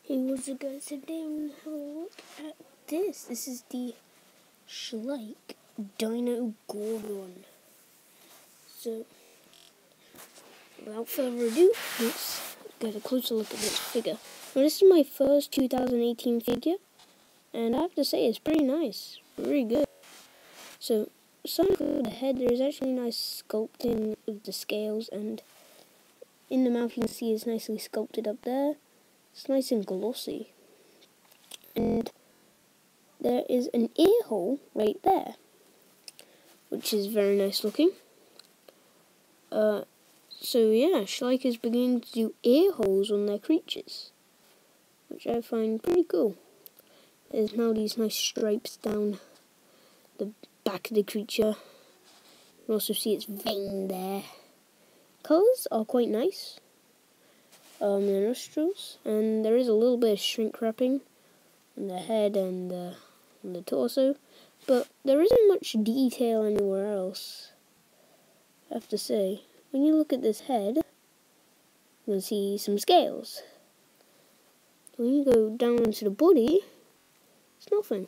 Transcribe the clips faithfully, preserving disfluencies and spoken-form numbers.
Hey, what's up guys, today I'm going to have a look at this. This is the Schleich Dino Gordon. So, without further ado, let's get a closer look at this figure. Now, this is my first two thousand eighteen figure, and I have to say it's pretty nice, really good. So, starting with the head, there is actually nice sculpting of the scales, and in the mouth you can see it's nicely sculpted up there. It's nice and glossy. And there is an ear hole right there, which is very nice looking. Uh, so yeah, Schleich is beginning to do ear holes on their creatures, which I find pretty cool. There's now these nice stripes down the back of the creature. You can also see its vein there. Colours are quite nice. Um, the nostrils, and there is a little bit of shrink wrapping on the head and uh, on the torso, but there isn't much detail anywhere else, I have to say. When you look at this head, you can see some scales. When you go down into the body, it's nothing.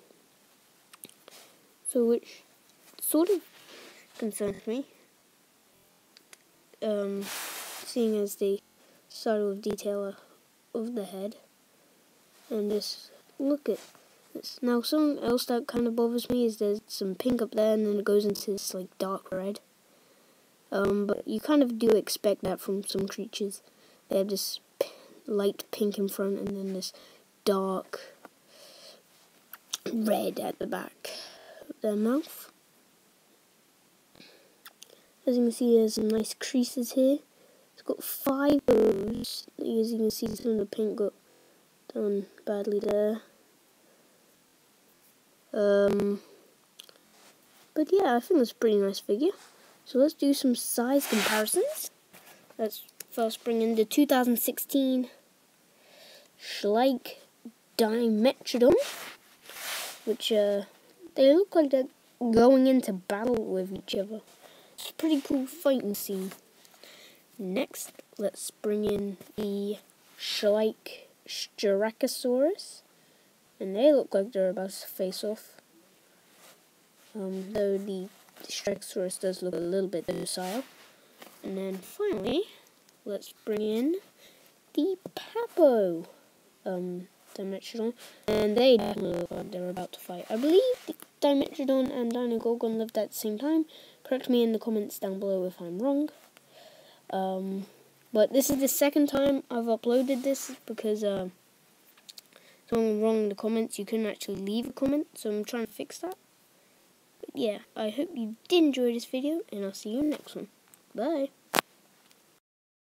So which sort of concerns me, um, seeing as the style of detail of the head, and just look at this. Now, something else that kind of bothers me is there's some pink up there, and then it goes into this like dark red. Um, but you kind of do expect that from some creatures. They have this p light pink in front, and then this dark red at the back of their mouth. As you can see, there's some nice creases here. It's got five bows. As you can see, some of the pink got done badly there. Um, but yeah, I think it's a pretty nice figure. So let's do some size comparisons. Let's first bring in the two thousand sixteen Schleich Dimetrodon, which uh, they look like they're going into battle with each other. It's a pretty cool fighting scene. Next, let's bring in the Schleich Styracosaurus, and they look like they're about to face off. Um, though the Styracosaurus does look a little bit docile. And then finally, let's bring in the Papo um, Dimetrodon, and they definitely look like they're about to fight. I believe the Dimetrodon and Dinogorgon lived at the same time. Correct me in the comments down below if I'm wrong. Um, but this is the second time I've uploaded this because uh, something wrong in the comments. You couldn't actually leave a comment, so I'm trying to fix that. But yeah, I hope you did enjoy this video, and I'll see you in the next one. Bye.